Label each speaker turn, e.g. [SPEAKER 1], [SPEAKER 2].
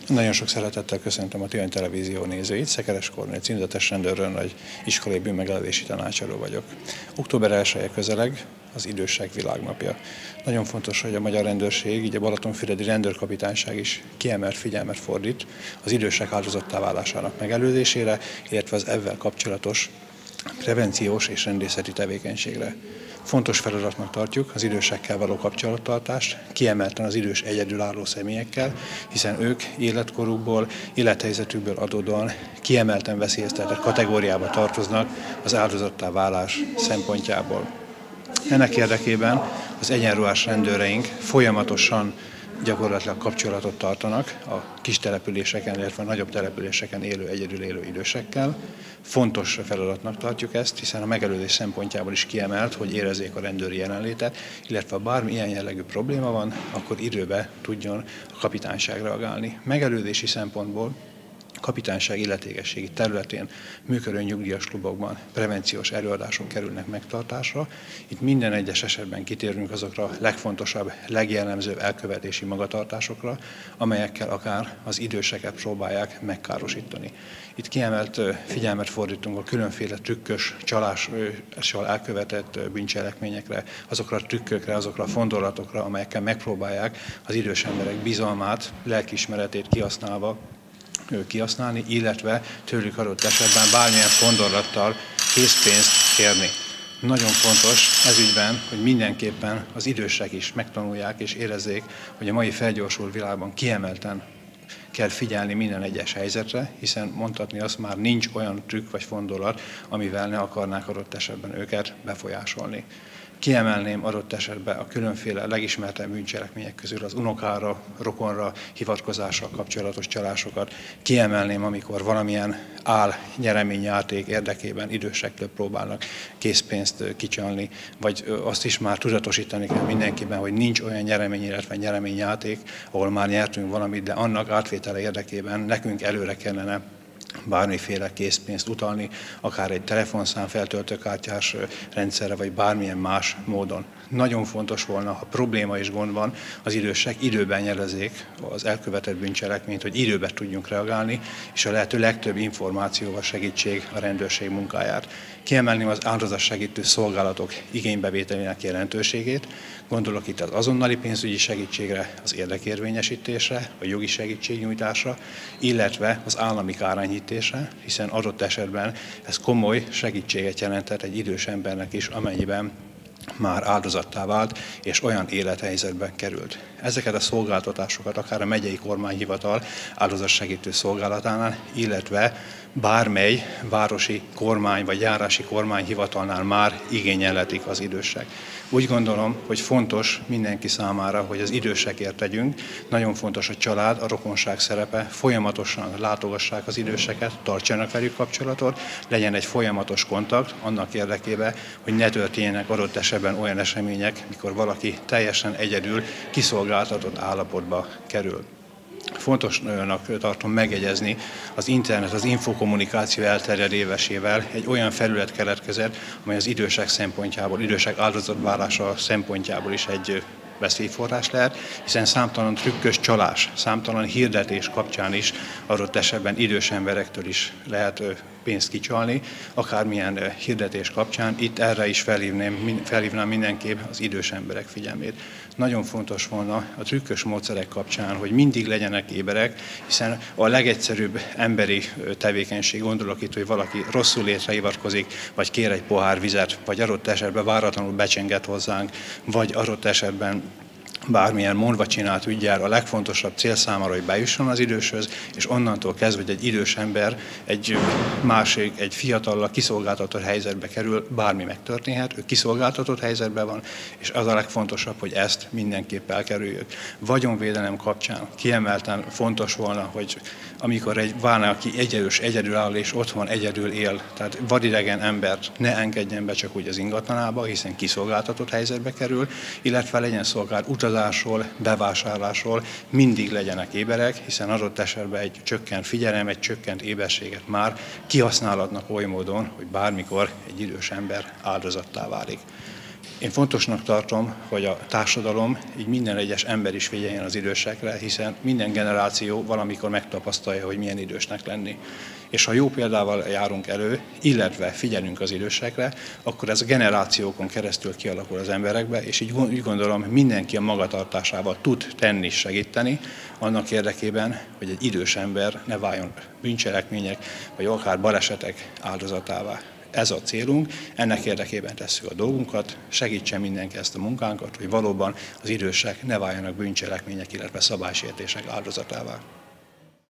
[SPEAKER 1] Nagyon sok szeretettel köszöntöm a Tihanyi Televízió nézőit. Szekeres Kornél, címzetes rendőrőrnagy, iskolai bűnmegelevési tanácsadó vagyok. Október 1-e közeleg, az Idősek Világnapja. Nagyon fontos, hogy a magyar rendőrség, így a Balatonfüredi Rendőrkapitányság is kiemelt figyelmet fordít az idősek áldozattá válásának megelőzésére, illetve az ezzel kapcsolatos prevenciós és rendészeti tevékenységre. Fontos feladatnak tartjuk az idősekkel való kapcsolattartást, kiemelten az idős egyedülálló személyekkel, hiszen ők életkorukból, élethelyzetükből adódóan kiemelten veszélyeztetett kategóriába tartoznak az áldozattá válás szempontjából. Ennek érdekében az egyenruhás rendőreink folyamatosan gyakorlatilag kapcsolatot tartanak a kis településeken, illetve a nagyobb településeken egyedül élő idősekkel. Fontos feladatnak tartjuk ezt, hiszen a megelőzés szempontjából is kiemelt, hogy érezzék a rendőri jelenlétet, illetve ha bármi ilyen jellegű probléma van, akkor időben tudjon a kapitányság reagálni. Megelőzési szempontból kapitányság illetékességi területén működő nyugdíjas klubokban prevenciós előadások kerülnek megtartásra. Itt minden egyes esetben kitérünk azokra a legfontosabb, legjellemzőbb elkövetési magatartásokra, amelyekkel akár az időseket próbálják megkárosítani. Itt kiemelt figyelmet fordítunk a különféle trükkös, csalással elkövetett bűncselekményekre, azokra a trükkökre, azokra a fondolatokra, amelyekkel megpróbálják az idős emberek bizalmát, lelkiismeretét kihasználni, illetve tőlük adott esetben bármilyen fondorlattal készpénzt kérni. Nagyon fontos ezügyben, hogy mindenképpen az idősek is megtanulják és érezzék, hogy a mai felgyorsult világban kiemelten kell figyelni minden egyes helyzetre, hiszen mondhatni azt már nincs olyan trükk vagy fondolat, amivel ne akarnák adott esetben őket befolyásolni. Kiemelném adott esetben a különféle legismertebb bűncselekmények közül az unokára, rokonra, hivatkozással kapcsolatos csalásokat. Kiemelném, amikor valamilyen nyereményjáték érdekében idősektől próbálnak készpénzt kicsalni, vagy azt is már tudatosítani kell mindenkiben, hogy nincs olyan nyeremény, illetve nyereményjáték, ahol már nyertünk valamit, de annak átvétele érdekében nekünk előre kellene bármiféle készpénzt utalni, akár egy telefonszám feltöltőkártyás rendszerre, vagy bármilyen más módon. Nagyon fontos volna, ha probléma és gond van, az idősek időben jelezzék az elkövetett bűncselekményt, hogy időben tudjunk reagálni, és a lehető legtöbb információval segítség a rendőrség munkáját. Kiemelném az áldozatsegítő szolgálatok igénybevételének jelentőségét. Gondolok itt az azonnali pénzügyi segítségre, az érdekérvényesítésre, a jogi segítségnyújtásra, illetve az állami kárányítésre, hiszen adott esetben ez komoly segítséget jelentett egy idős embernek is, amennyiben már áldozattá vált, és olyan élethelyzetbe került. Ezeket a szolgáltatásokat akár a megyei kormányhivatal áldozatsegítő szolgálatánál, illetve bármely városi kormány vagy járási kormányhivatalnál már igényelhetik az idősek. Úgy gondolom, hogy fontos mindenki számára, hogy az idősekért tegyünk. Nagyon fontos a család, a rokonság szerepe, folyamatosan látogassák az időseket, tartsanak velük kapcsolatot, legyen egy folyamatos kontakt annak érdekében, hogy ne történjenek adott esetben olyan események, mikor valaki teljesen egyedül kiszolgáltatott állapotba kerül. Fontosnak tartom megjegyezni, az internet, az infokommunikáció elterjedésével egy olyan felület keletkezett, amely az idősek szempontjából, idősek áldozatválása szempontjából is egy veszélyforrás lehet, hiszen számtalan trükkös csalás, számtalan hirdetés kapcsán is adott esetben idős emberektől is lehet pénzt kicsalni, akármilyen hirdetés kapcsán. Itt erre is felhívnám mindenképp az idős emberek figyelmét. Nagyon fontos volna a trükkös módszerek kapcsán, hogy mindig legyenek éberek, hiszen a legegyszerűbb emberi tevékenység, gondolok itt, hogy valaki rosszul létre hivatkozik, vagy kér egy pohár vizet, vagy adott esetben váratlanul becsenget hozzánk, vagy adott esetben bármilyen mondva csinált üggyel a legfontosabb cél számára, hogy bejusson az időshöz, és onnantól kezdve, hogy egy idős ember egy fiatallal kiszolgáltatott helyzetbe kerül, bármi megtörténhet, ő kiszolgáltatott helyzetben van, és az a legfontosabb, hogy ezt mindenképp elkerüljük. Vagyonvédelem kapcsán kiemelten fontos volna, hogy amikor egy válna, aki egyedülálló és otthon egyedül él, tehát vadidegen embert ne engedjen be csak úgy az ingatlanába, hiszen kiszolgáltatott helyzetbe kerül, illetve legyen szolgált utazásról, bevásárlásról, mindig legyenek éberek, hiszen adott esetben egy csökkent figyelem, egy csökkent éberséget már kihasználhatnak oly módon, hogy bármikor egy idős ember áldozattá válik. Én fontosnak tartom, hogy a társadalom, így minden egyes ember is figyeljen az idősekre, hiszen minden generáció valamikor megtapasztalja, hogy milyen idősnek lenni. És ha jó példával járunk elő, illetve figyelünk az idősekre, akkor ez a generációkon keresztül kialakul az emberekbe, és így úgy gondolom, mindenki a magatartásával tud tenni, segíteni, annak érdekében, hogy egy idős ember ne váljon bűncselekmények, vagy akár balesetek áldozatává. Ez a célunk, ennek érdekében tesszük a dolgunkat, segítsen mindenki ezt a munkánkat, hogy valóban az idősek ne váljanak bűncselekmények, illetve szabálysértések áldozatává.